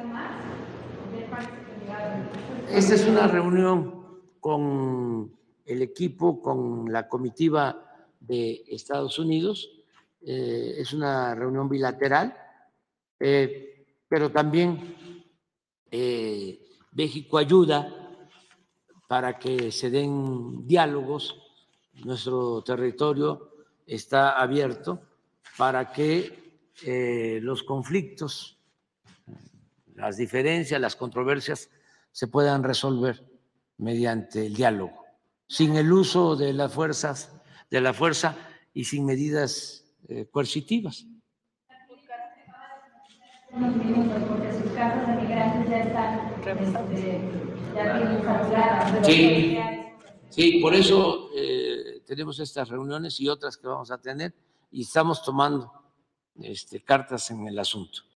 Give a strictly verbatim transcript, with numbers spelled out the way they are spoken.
Esta es una reunión con el equipo, con la comitiva de Estados Unidos. Eh, es una reunión bilateral, eh, pero también eh, México ayuda para que se den diálogos. Nuestro territorio está abierto para que eh, los conflictos, las diferencias, las controversias se puedan resolver mediante el diálogo, sin el uso de las fuerzas, de la fuerza y sin medidas eh, coercitivas. Unos minutos, porque sus casos de migrantes ya están este, ya tienen saturadas. Sí, sí, por eso eh, tenemos estas reuniones y otras que vamos a tener y estamos tomando este, cartas en el asunto.